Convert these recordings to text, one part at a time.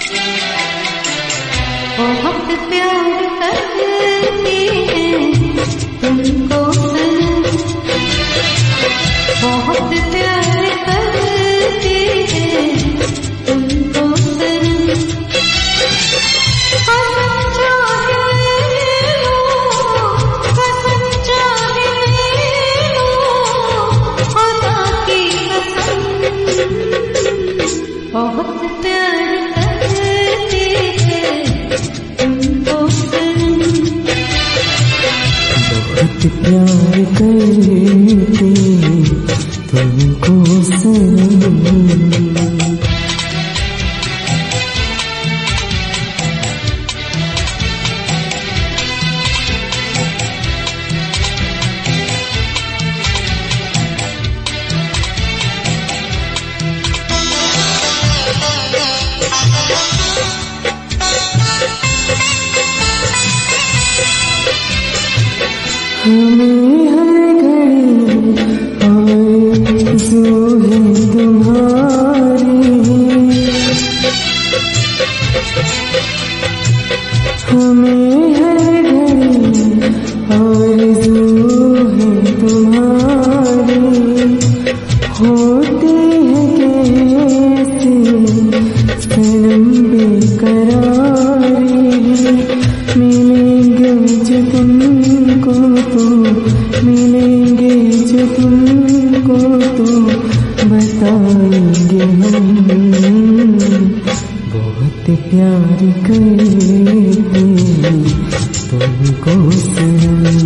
बहुत प्यार करते हैं तुमको सनम, बहुत प्यार करते हैं तुमको सनम। कसम चाहे लो खुदा की कसम, बहुत प्यार करते हैं तुमको सनम, बहुत प्यार करते तुमको सनम। हमें हर घड़ी आरज़ू है तुम्हारी, हमें हर घड़ी आरज़ू है तुम्हारी। होती है कैसे सनम बेकरारी, मिलेंगे जो तुमको तो मिलेंगे जो तुमको तो बताएंगे हम। बहुत प्यार करते तुमको सनम,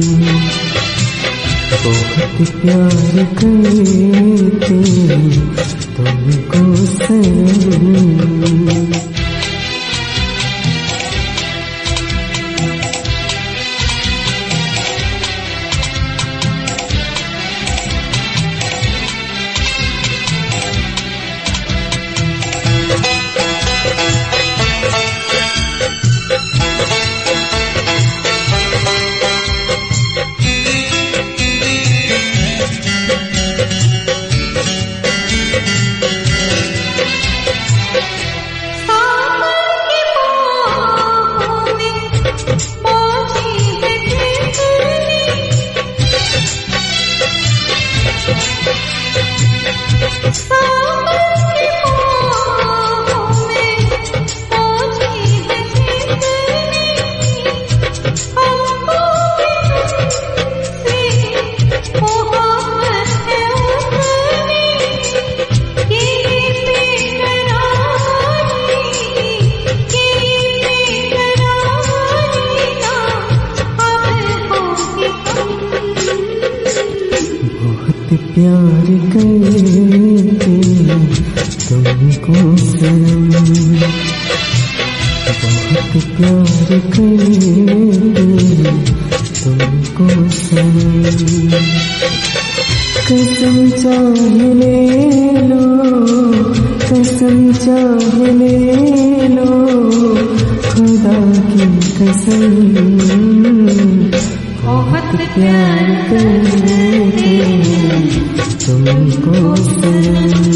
बहुत प्यार करते तुमको सनम। प्यार करते तुमको सनम, बहुत प्यार करते तुमको सनम। कसम चाहे ले लो, कसम चाहे ले लो खुदा की कसम, बहुत प्यार करते तुमको सनम।